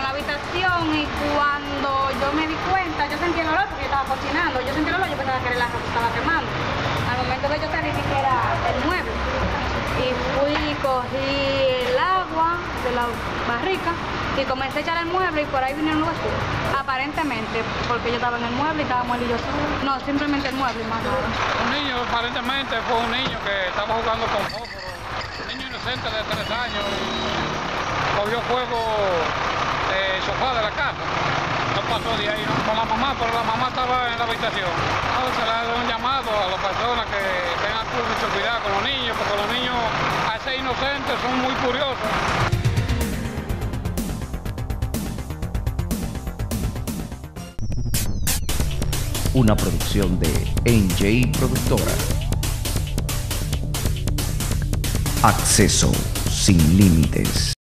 en la habitación y cuando yo me di cuenta, yo sentí el olor porque yo estaba cocinando. Yo sentí el olor, yo pensaba que el arroz estaba quemando. Al momento de yo salir vi que era el mueble. Y fui, cogí el agua de la barrica y comencé a echar el mueble y por ahí vinieron los vecinos. Aparentemente, porque yo estaba en el mueble y estábamos él y yo solos. No, simplemente el mueble, más nada. Un niño, aparentemente fue un niño que estaba jugando con fósforo. Un niño inocente de 3 años y cogió fuego el sofá de la casa. No pasó de ahí con la mamá, pero la mamá estaba en la habitación. Ahora se le da un llamado a las personas que tengan mucho cuidado con los niños, porque los niños, al ser inocentes, son muy curiosos. Una producción de NJ Productora. Acceso sin límites.